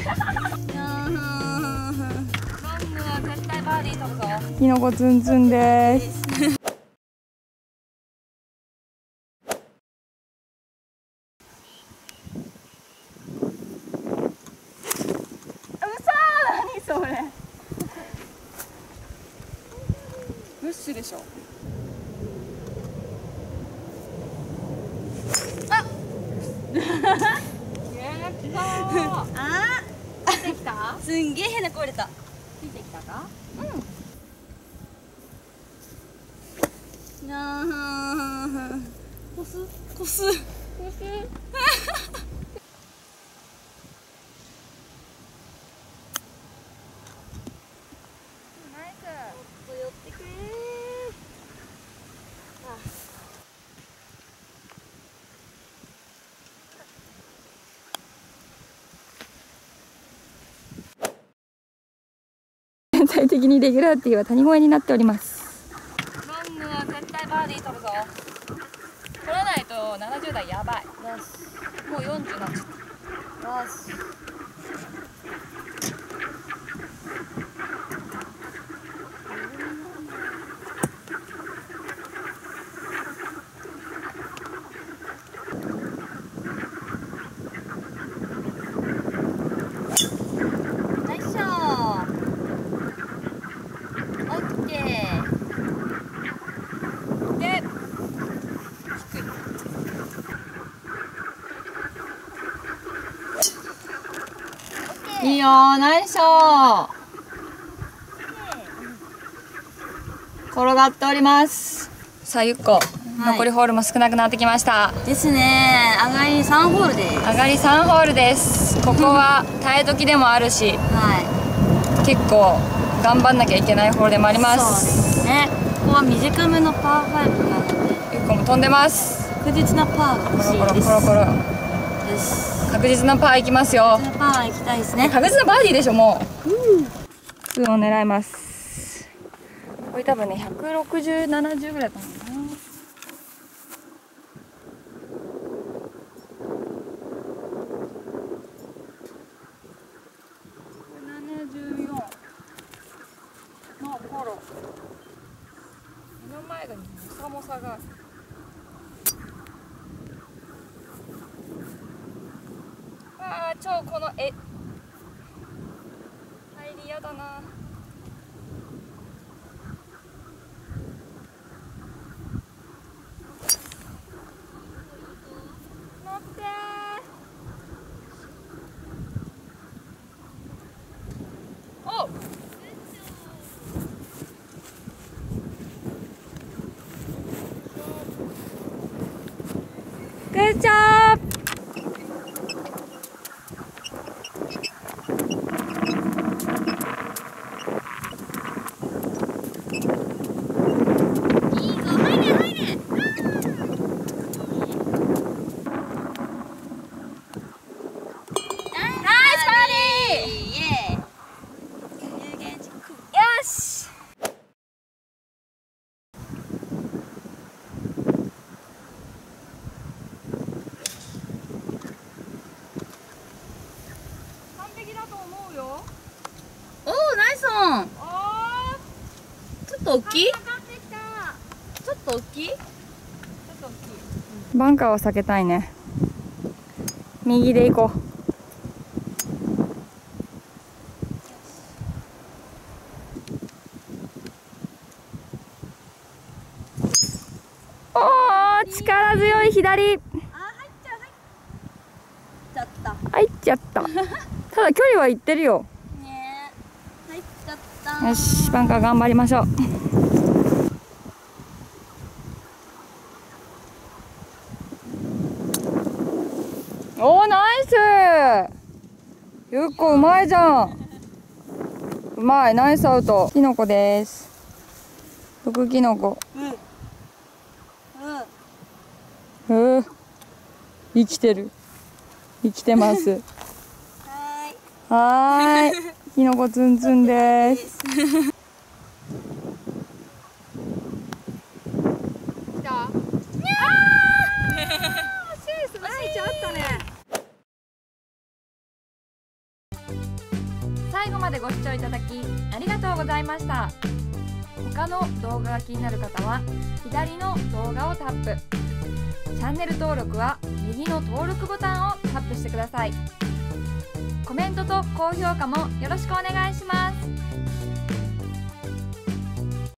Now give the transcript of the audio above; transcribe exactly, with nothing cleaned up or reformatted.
は絶対バーディー取るぞ。 キノコツンツンです。それブッシュでしょ。 ああついてきた。すんげえ変な声出た。ついてきたか。うん。あこすこすこす寄ってくれー。 全体的にレギュラーティーは谷越えになっております。 ロングは絶対バーディー取るぞ。取らないとななじゅう代やばい。よし。もうよんじゅうになっちゃった。よし。いいよー、ナイスショー。転がっております。 さあゆっこ、はい、残りホールも少なくなってきましたですね。上がりさんホールです。 上がりさんホールです。ここは耐え時でもあるし、はい、結構頑張んなきゃいけないホールでもあります。 そうですね。ここは短めのパーファイブなので、 ゆっこも飛んでます。 確実なパーが欲しいです。コロコロコロコロです。 確実なパーいきますよ。 確実なパーいきたいですね。 確実なバーディーでしょもう。うん。ツーを狙います。これ多分ねひゃくろくじゅう、ななじゅうぐらいだと思うな。ななじゅうよんの頃。目の前がもさもさが。あー超この絵入りやだな。乗ってー。おっグッジョブ。おー、ナイスオン。ちょっと大きい？ちょっと大きい？ バンカーを避けたいね。右で行こう。おー、力強い左。 あ、入っちゃう、入っちゃった。 入っちゃった。ただ距離はいってるよ。 ねえ、入っちゃった。 よし、バンカー頑張りましょう。おー、ナイス。ゆっこうまいじゃん。うまい、ナイスアウト。キノコです。毒キノコ。 うん。 うん。生きてる。生きてます。 はーい。 はーい。キノコツンツンです。来た。ああ。惜しい、素晴らしい。あったね。 最後までご視聴いただきありがとうございました。他の動画が気になる方は左の動画をタップ、チャンネル登録は右の登録ボタンをタップしてください。コメントと高評価もよろしくお願いします。